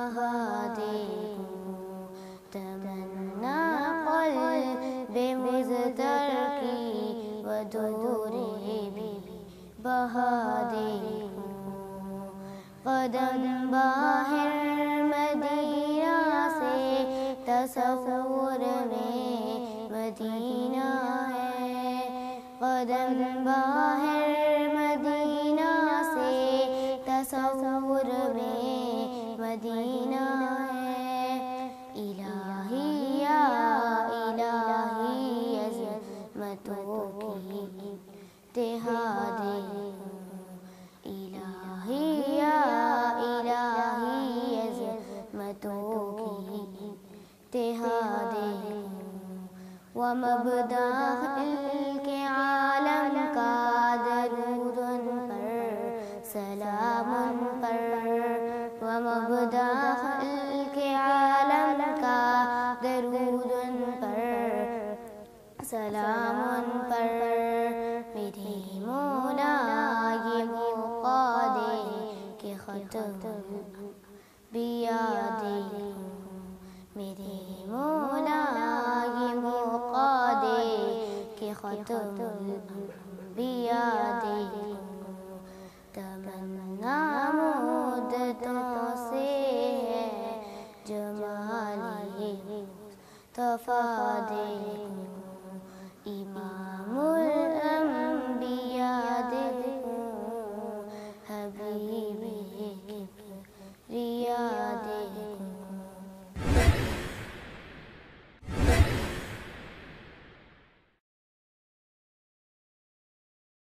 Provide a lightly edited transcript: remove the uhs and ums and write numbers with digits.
بہا دیکھوں تمنا قلب مضطر کی ودور بھی بہا دیکھوں قدم باہر مدینہ سے تصور میں مدینہ ہے قدم باہر مدینہ سے تصور میں مدینہ ہے الہی یا الہی عظمتوں کی انتہا دیکھوں الہی یا الہی عظمتوں کی انتہا دیکھوں ومبدأ خلق عالم کا درود ان پر سلام ان پر ومبدأ خلق عالم کا درود ان پر سلام ان پر میرے مولا یہ موقع دے کہ ختم الانبیاء دیکھوں میرے مولا یہ موقع دے کہ ختم الانبیاء دیکھوں تمنا مدتوں سے ہے جمال مصطفیٰ دیکھوں